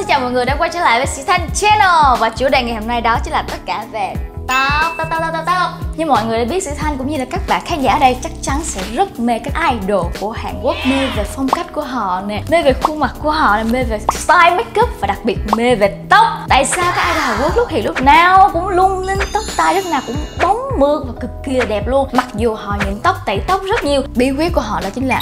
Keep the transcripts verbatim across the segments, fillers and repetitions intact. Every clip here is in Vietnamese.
xin chào mọi người đã quay trở lại với Sĩ Thanh Channel. Và chủ đề ngày hôm nay đó chính là tất cả về tóc, tóc, tóc, tóc, tóc. Như mọi người đã biết, Sĩ Thanh cũng như là các bạn khán giả ở đây chắc chắn sẽ rất mê các idol của Hàn Quốc. Mê về phong cách của họ nè, mê về khuôn mặt của họ nè, mê về style make up và đặc biệt mê về tóc. Tại sao các idol Hàn Quốc lúc thì lúc nào cũng lung linh tóc tai, lúc nào cũng bóng mượt và cực kỳ là đẹp luôn. Mặc dù họ nhuộm tóc, tẩy tóc rất nhiều. Bí quyết của họ đó chính là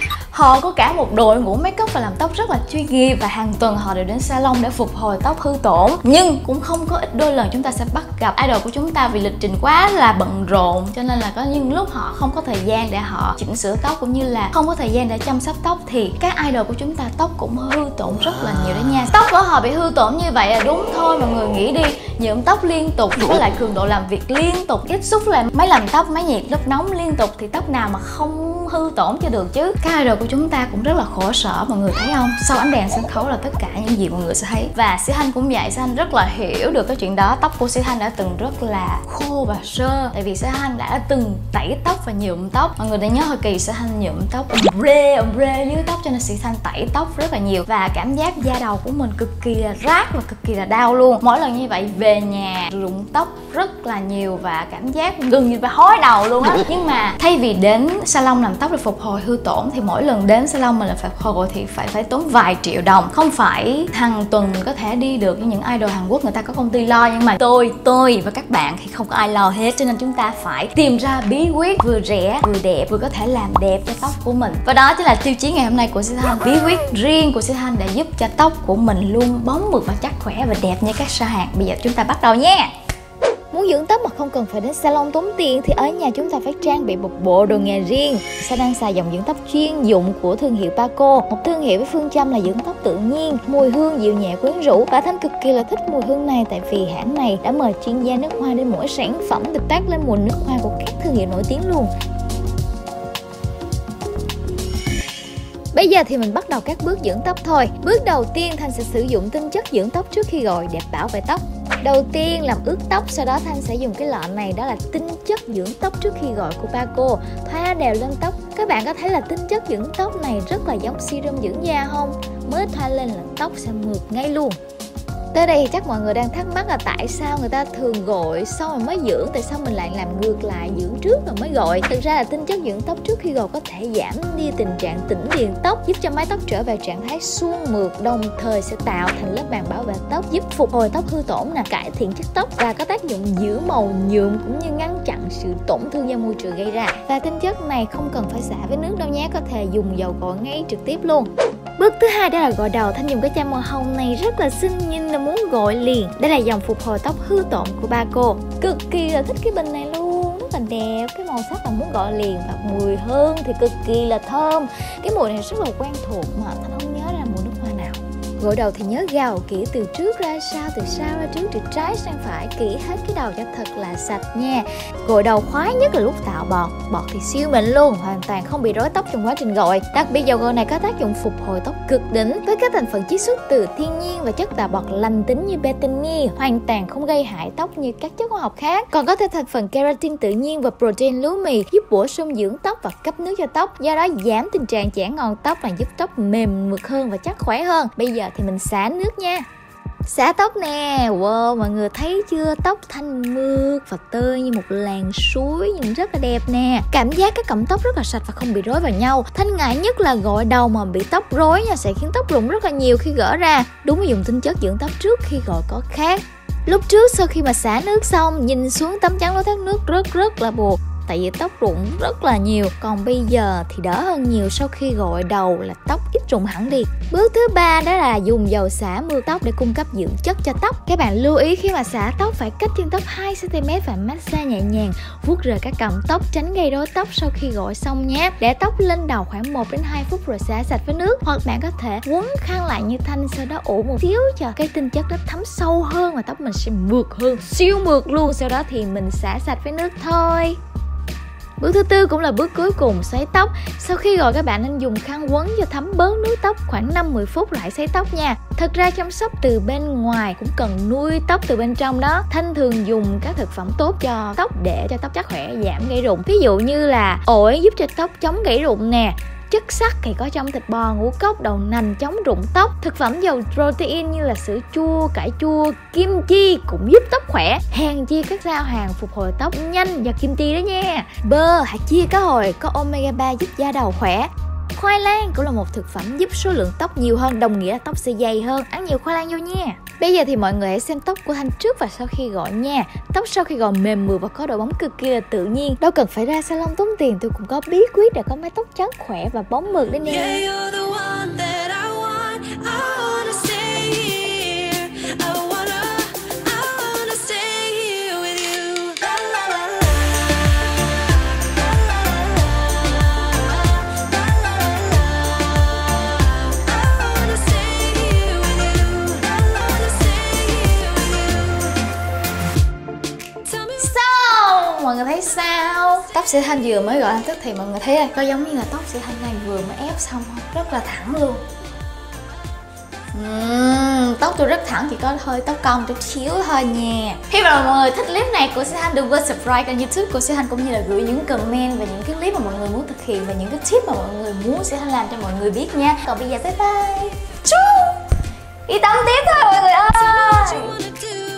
họ có cả một đội ngũ make up và làm tóc rất là chuyên nghiệp, và hàng tuần họ đều đến salon để phục hồi tóc hư tổn. Nhưng cũng không có ít đôi lần chúng ta sẽ bắt gặp idol của chúng ta vì lịch trình quá là bận rộn, cho nên là có những lúc họ không có thời gian để họ chỉnh sửa tóc cũng như là không có thời gian để chăm sóc tóc, thì các idol của chúng ta tóc cũng hư tổn rất là nhiều đấy nha. Tóc của họ bị hư tổn như vậy là đúng thôi, mọi người nghĩ đi, nhuộm tóc liên tục với lại cường độ làm việc liên tục, tiếp xúc lại máy làm tóc, máy nhiệt lớp nóng liên tục thì tóc nào mà không hư tổn cho được chứ. Các idol của chúng ta cũng rất là khổ sở, mọi người thấy không? Sau ánh đèn sân khấu là tất cả những gì mọi người sẽ thấy. Và Sĩ Thanh cũng vậy, Sĩ Thanh rất là hiểu được cái chuyện đó. Tóc của Sĩ Thanh đã từng rất là khô và sơ, tại vì Sĩ Thanh đã từng tẩy tóc và nhuộm tóc. Mọi người đã nhớ hồi kỳ Sĩ Thanh nhuộm tóc ombre ombre dưới tóc, cho nên Sĩ Thanh tẩy tóc rất là nhiều và cảm giác da đầu của mình cực kỳ là rát và cực kỳ là đau luôn. Mỗi lần như vậy về nhà rụng tóc rất là nhiều và cảm giác gần như phải hói đầu luôn á. Nhưng mà thay vì đến salon làm tóc để phục hồi hư tổn thì mỗi lần đến salon mình là phải phục hồi thì phải phải tốn vài triệu đồng. Không phải hàng tuần mình có thể đi được như những idol Hàn Quốc, người ta có công ty lo, nhưng mà tôi tôi và các bạn thì không có ai lo hết, cho nên chúng ta phải tìm ra bí quyết vừa rẻ vừa đẹp vừa có thể làm đẹp cho tóc của mình. Và đó chính là tiêu chí ngày hôm nay của Sĩ Thanh, bí quyết riêng của Sĩ Thanh để giúp cho tóc của mình luôn bóng mượt và chắc khỏe và đẹp như các sao Hàn. Bây giờ chúng ta bắt đầu nha. Muốn dưỡng tóc mà không cần phải đến salon tốn tiền thì ở nhà chúng ta phải trang bị một bộ đồ nghề riêng. Sa đang xài dòng dưỡng tóc chuyên dụng của thương hiệu Paco, một thương hiệu với phương châm là dưỡng tóc tự nhiên, mùi hương dịu nhẹ quyến rũ. Và Thanh cực kỳ là thích mùi hương này, tại vì hãng này đã mời chuyên gia nước hoa để mỗi sản phẩm được tác lên mùi nước hoa của các thương hiệu nổi tiếng luôn. Bây giờ thì mình bắt đầu các bước dưỡng tóc thôi. Bước đầu tiên Thanh sẽ sử dụng tinh chất dưỡng tóc trước khi gội để bảo vệ tóc. Đầu tiên làm ướt tóc, sau đó Thanh sẽ dùng cái lọ này, đó là tinh chất dưỡng tóc trước khi gội của Paco, thoa đều lên tóc. Các bạn có thấy là tinh chất dưỡng tóc này rất là giống serum dưỡng da không? Mới thoa lên là tóc sẽ mượt ngay luôn. Tới đây thì chắc mọi người đang thắc mắc là tại sao người ta thường gội xong rồi mới dưỡng, tại sao mình lại làm ngược lại, dưỡng trước rồi mới gội. Thực ra là tinh chất dưỡng tóc trước khi gội có thể giảm đi tình trạng tĩnh điện tóc, giúp cho mái tóc trở về trạng thái suôn mượt, đồng thời sẽ tạo thành lớp màng bảo vệ tóc, giúp phục hồi tóc hư tổn nè, cải thiện chất tóc và có tác dụng giữ màu nhuộm cũng như ngăn chặn sự tổn thương do môi trường gây ra. Và tinh chất này không cần phải xả với nước đâu nhé, có thể dùng dầu gội ngay trực tiếp luôn. Bước thứ hai đó là gội đầu. Thanh dùng cái chai màu hồng này rất là xinh, nhìn là muốn gội liền. Đây là dòng phục hồi tóc hư tổn của Paco. Cực kỳ là thích cái bình này luôn, rất là đẹp, cái màu sắc là muốn gội liền, và mùi hương thì cực kỳ là thơm. Cái mùi này rất là quen thuộc mà Thanh không nhớ ra mùi nước hoa nào. Gội đầu thì nhớ gào kỹ từ trước ra sau, từ sau ra trước, từ trái sang phải, kỹ hết cái đầu cho thật là sạch nha. Gội đầu khoái nhất là lúc tạo bọt, bọt thì siêu mịn luôn, hoàn toàn không bị rối tóc trong quá trình gội. Đặc biệt dầu gội này có tác dụng phục hồi tóc cực đỉnh, với các thành phần chiết xuất từ thiên nhiên và chất tạo bọt lành tính như betaine, hoàn toàn không gây hại tóc như các chất hóa học khác. Còn có thêm thành phần keratin tự nhiên và protein lúa mì, giúp bổ sung dưỡng tóc và cấp nước cho tóc, do đó giảm tình trạng chẻ ngòn tóc và giúp tóc mềm mượt hơn và chắc khỏe hơn. Bây giờ thì mình xả nước nha. Xả tóc nè, wow, mọi người thấy chưa, tóc Thanh mượt và tơi như một làn suối, nhìn rất là đẹp nè. Cảm giác các cọng tóc rất là sạch và không bị rối vào nhau. Thanh ngại nhất là gội đầu mà bị tóc rối nha, sẽ khiến tóc rụng rất là nhiều khi gỡ ra. Đúng là dùng tinh chất dưỡng tóc trước khi gội có khác. Lúc trước sau khi mà xả nước xong, nhìn xuống tấm chắn lối thoát nước rất rất là buồn, tại vì tóc rụng rất là nhiều. Còn bây giờ thì đỡ hơn nhiều, sau khi gội đầu là tóc ít rụng hẳn đi. Bước thứ ba đó là dùng dầu xả mượt tóc để cung cấp dưỡng chất cho tóc. Các bạn lưu ý khi mà xả tóc phải cách chân tóc hai xăng ti mét và massage nhẹ nhàng, vuốt rời các cọng tóc, tránh gây rối tóc sau khi gội xong nhé. Để tóc lên đầu khoảng một đến hai phút rồi xả sạch với nước, hoặc bạn có thể quấn khăn lại như Thanh, sau đó ủ một xíu cho cái tinh chất nó thấm sâu hơn và tóc mình sẽ mượt hơn, siêu mượt luôn. Sau đó thì mình xả sạch với nước thôi. Bước thứ tư cũng là bước cuối cùng, sấy tóc. Sau khi gội các bạn nên dùng khăn quấn cho thấm bớt nước tóc, khoảng năm đến mười phút lại sấy tóc nha. Thật ra chăm sóc từ bên ngoài cũng cần nuôi tóc từ bên trong đó. Thanh thường dùng các thực phẩm tốt cho tóc để cho tóc chắc khỏe, giảm gãy rụng. Ví dụ như là ổi giúp cho tóc chống gãy rụng nè, chất sắt thì có trong thịt bò, ngũ cốc, đậu nành chống rụng tóc. Thực phẩm giàu protein như là sữa chua, cải chua, kim chi cũng giúp tóc khỏe. Hèn chi các rau hàng phục hồi tóc nhanh do kim chi đó nha. Bơ, hạt chia cá hồi có omega ba giúp da đầu khỏe. Khoai lang cũng là một thực phẩm giúp số lượng tóc nhiều hơn, đồng nghĩa là tóc sẽ dày hơn. Ăn nhiều khoai lang vô nha. Bây giờ thì mọi người hãy xem tóc của Thanh trước và sau khi gội nha. Tóc sau khi gội mềm mượt và có độ bóng cực kỳ là tự nhiên. Đâu cần phải ra salon tốn tiền, tôi cũng có bí quyết để có mái tóc trắng khỏe và bóng mượt đấy nè. Mọi người thấy sao? Tóc Sĩ Thanh vừa mới gọi tức thì mọi người thấy có giống như là tóc Sĩ Thanh này vừa mới ép xong không? Rất là thẳng luôn. uhm, Tóc tôi rất thẳng, chỉ có hơi tóc cong chút xíu thôi nha. Hy vọng mọi người thích clip này của Sĩ Thanh. Đừng quên subscribe kênh YouTube của Sĩ Thanh cũng như là gửi những comment về những cái clip mà mọi người muốn thực hiện và những cái tip mà mọi người muốn Sĩ Thanh làm cho mọi người biết nha. Còn bây giờ bye bye. Đi tắm tiếp thôi mọi người ơi.